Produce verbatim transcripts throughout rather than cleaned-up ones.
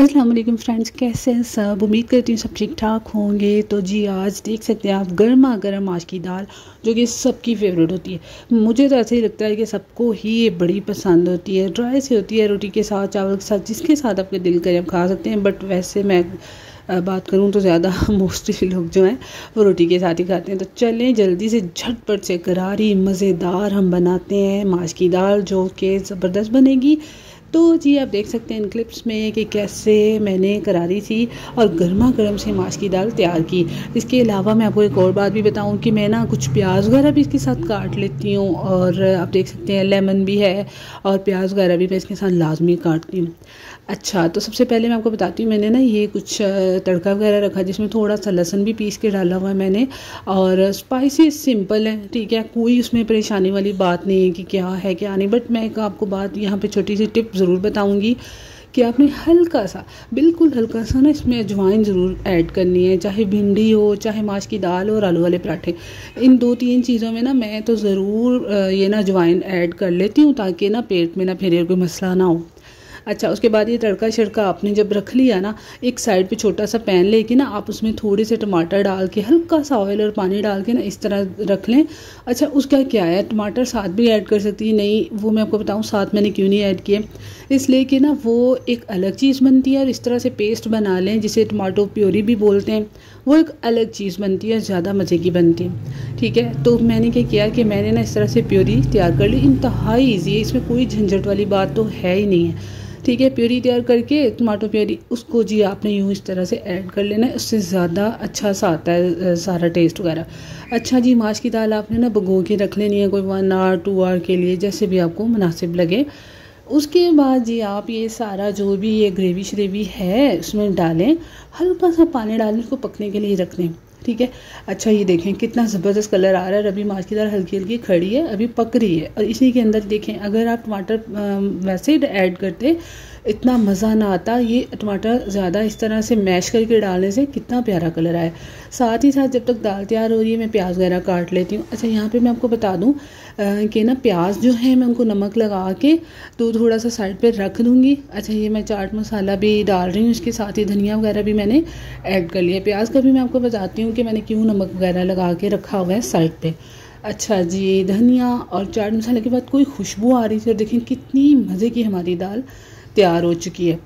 अस्सलाम वालेकुम फ्रेंड्स, कैसे हैं सब। उम्मीद करती हूँ सब ठीक ठाक होंगे। तो जी आज देख सकते हैं आप गर्मा गर्म आज की दाल, जो कि सबकी फेवरेट होती है। मुझे तो ऐसे ही लगता है कि सबको ही ये बड़ी पसंद होती है। ड्राई सी होती है, रोटी के साथ, चावल के साथ, जिसके साथ आपके दिल करे आप खा सकते हैं। बट वैसे मैं बात करूँ तो ज़्यादा मोस्टली लोग जो हैं वो रोटी के साथ ही खाते हैं। तो चलें जल्दी से झटपट से करारी मज़ेदार हम बनाते हैं माश की दाल, जो कि ज़बरदस्त बनेगी। तो जी आप देख सकते हैं इन क्लिप्स में कि कैसे मैंने करारी सी और गर्मा गर्म से माश की दाल तैयार की। इसके अलावा मैं आपको एक और बात भी बताऊं कि मैं ना कुछ प्याज वगैरह भी इसके साथ काट लेती हूँ, और आप देख सकते हैं लेमन भी है और प्याज वगैरह भी मैं इसके साथ लाजमी काटती हूँ। अच्छा, तो सबसे पहले मैं आपको बताती हूँ, मैंने ना ये कुछ तड़का वगैरह रखा जिसमें थोड़ा सा लहसुन भी पीस के डाला हुआ है मैंने। और स्पाइसी सिंपल है, ठीक है, कोई उसमें परेशानी वाली बात नहीं है कि क्या है क्या नहीं। बट मैं एक आपको बात यहाँ पे छोटी सी टिप ज़रूर बताऊँगी कि आपने हल्का सा, बिल्कुल हल्का सा ना इसमें अजवाइन ज़रूर ऐड करनी है। चाहे भिंडी हो, चाहे माश की दाल और आलू वाले पराठे, इन दो तीन चीज़ों में ना मैं तो ज़रूर ये ना अजवाइन ऐड कर लेती हूँ, ताकि ना पेट में ना फिर कोई मसला ना हो। अच्छा, उसके बाद ये तड़का शड़का आपने जब रख लिया ना, एक साइड पे छोटा सा पैन लेके ना आप उसमें थोड़े से टमाटर डाल के, हल्का सा ऑयल और पानी डाल के ना इस तरह रख लें। अच्छा, उसका क्या है, टमाटर साथ भी ऐड कर सकती है, नहीं वो मैं आपको बताऊँ साथ मैंने क्यों नहीं ऐड किए, इसलिए कि ना वो एक अलग चीज़ बनती है। और इस तरह से पेस्ट बना लें जिसे टमाटो प्योरी भी बोलते हैं, वो एक अलग चीज़ बनती है, ज़्यादा मज़े की बनती है। ठीक है, तो मैंने क्या किया कि मैंने ना इस तरह से प्योरी तैयार कर ली। इंतहाई ईजी है, इसमें कोई झंझट वाली बात तो है ही नहीं है। ठीक है, प्योरी तैयार करके टमाटो प्योरी, उसको जी आपने यूँ इस तरह से ऐड कर लेना है, उससे ज़्यादा अच्छा सा आता है सारा टेस्ट वगैरह। अच्छा जी, माश की दाल आपने ना भिगो के रख लेनी है, कोई वन आवर टू आवर के लिए, जैसे भी आपको मुनासिब लगे। उसके बाद जी आप ये सारा जो भी ये ग्रेवी श्रेवी है उसमें डालें, हल्का सा पानी डालें, उसको पकने के लिए रख दें। ठीक है। अच्छा, ये देखें कितना ज़बरदस्त कलर आ रहा है। अभी माश की दाल हल्की हल्की खड़ी है, अभी पक रही है। और इसी के अंदर देखें, अगर आप टमाटर वैसे ही ऐड करते इतना मज़ा ना आता। ये टमाटर ज़्यादा इस तरह से मैश करके डालने से कितना प्यारा कलर आया। साथ ही साथ जब तक दाल तैयार हो रही है मैं प्याज वगैरह काट लेती हूँ। अच्छा, यहाँ पे मैं आपको बता दूँ कि ना प्याज जो है मैं उनको नमक लगा के तो थोड़ा सा साइड पे रख दूँगी। अच्छा, ये मैं चाट मसाला भी डाल रही हूँ, इसके साथ ही धनिया वगैरह भी मैंने ऐड कर लिया। प्याज का भी मैं आपको बताती हूँ कि मैंने क्यों नमक वगैरह लगा के रखा हुआ है साइड पे। अच्छा जी, धनिया और चाट मसाले के बाद कोई खुशबू आ रही थी, और देखें कितनी मज़े की हमारी दाल तैयार हो चुकी है।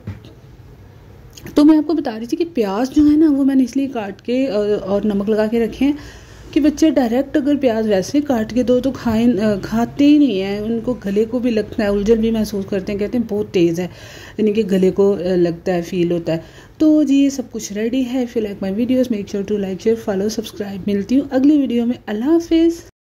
तो मैं आपको बता रही थी कि प्याज जो है ना वो मैंने इसलिए काट के और नमक लगा के रखे हैं कि बच्चे डायरेक्ट अगर प्याज वैसे काट के दो तो खाएं खाते ही नहीं है, उनको गले को भी लगता है, उलझन भी महसूस करते हैं, कहते हैं बहुत तेज़ है, यानी कि गले को लगता है, फील होता है। तो जी ये सब कुछ रेडी है। If you like my videos make sure to like share follow subscribe. मिलती हूँ अगली वीडियो में। अल्लाह हाफिज़।